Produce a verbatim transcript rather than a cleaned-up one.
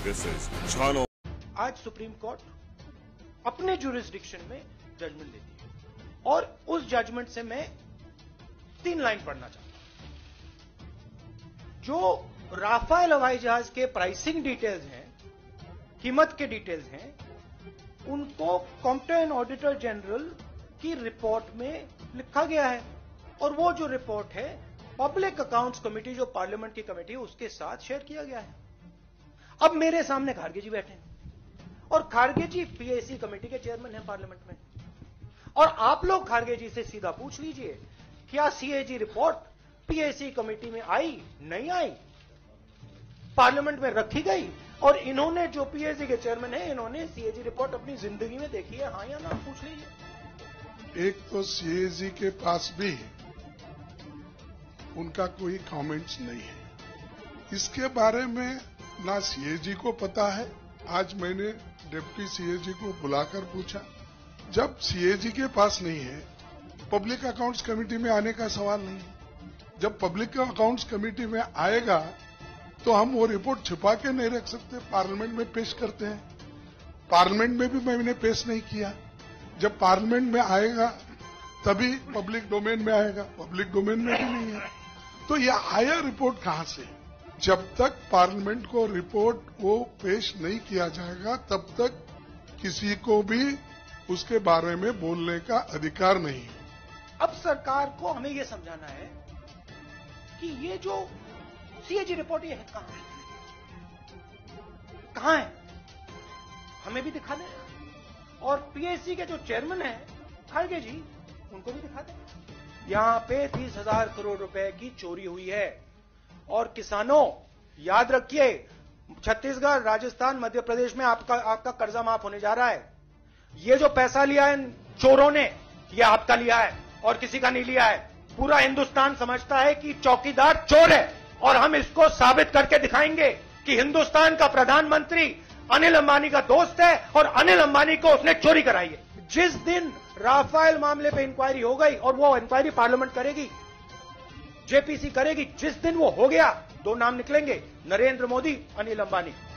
This is Channel. आज supreme court अपने jurisdiction में जजमेंट देती है और उस जजमेंट से मैं तीन लाइन पढ़ना चाहता हूं। जो राफेल हवाई जहाज के प्राइसिंग डिटेल्स हैं, कीमत के डिटेल्स हैं, उनको कॉम्पिटेंट ऑडिटर जनरल की रिपोर्ट में लिखा गया है और वो जो रिपोर्ट है पब्लिक अकाउंट्स कमेटी, जो पार्लियामेंट की कमेटी है, उसके साथ शेयर किया गया है। अब मेरे सामने खारगे जी बैठे हैं और खारगे जी पीएसी कमेटी के चेयरमैन हैं पार्लियामेंट में, और आप लोग खारगे जी से सीधा पूछ लीजिए क्या सीएजी रिपोर्ट पीएसी कमेटी में आई, नहीं आई, पार्लियामेंट में रखी गई? और इन्होंने, जो पीएसी के चेयरमैन हैं, इन्होंने सीएजी रिपोर्ट अपनी जिंदगी में देखी है, हाँ या ना? पूछ लीजिए। एक तो सीएजी के पास भी उनका कोई कमेंट्स नहीं है इसके बारे में, ना सीएजी को पता है। आज मैंने डिप्टी सीएजी को बुलाकर पूछा, जब सीएजी के पास नहीं है, पब्लिक अकाउंट्स कमेटी में आने का सवाल नहीं है। जब पब्लिक अकाउंट्स कमेटी में आएगा तो हम वो रिपोर्ट छिपा के नहीं रख सकते, पार्लियामेंट में पेश करते हैं। पार्लियामेंट में भी मैंने पेश नहीं किया। जब पार्लियामेंट में आएगा तभी पब्लिक डोमेन में आएगा, पब्लिक डोमेन में भी नहीं है। तो ये आया रिपोर्ट कहां से? जब तक पार्लियामेंट को रिपोर्ट को पेश नहीं किया जाएगा तब तक किसी को भी उसके बारे में बोलने का अधिकार नहीं है। अब सरकार को हमें यह समझाना है कि ये जो सीएजी रिपोर्ट ये है कहां है, कहां है, हमें भी दिखा दें। और पीएससी के जो चेयरमैन हैं खारगे जी, उनको भी दिखा दें। यहां पे तीस हजार करोड़ रुपए की चोरी हुई है और किसानों याद रखिए, छत्तीसगढ़, राजस्थान, मध्य प्रदेश में आपका आपका कर्जा माफ होने जा रहा है। ये जो पैसा लिया है चोरों ने, ये आपका लिया है और किसी का नहीं लिया है। पूरा हिंदुस्तान समझता है कि चौकीदार चोर है और हम इसको साबित करके दिखाएंगे कि हिंदुस्तान का प्रधानमंत्री अनिल अंबानी का दोस्त है और अनिल अंबानी को उसने चोरी कराई है। जिस दिन राफेल मामले पे इंक्वायरी हो गई, और वो इंक्वायरी पार्लियामेंट करेगी, जेपीसी करेगी, जिस दिन वो हो गया, दो नाम निकलेंगे, नरेंद्र मोदी, अनिल अंबानी।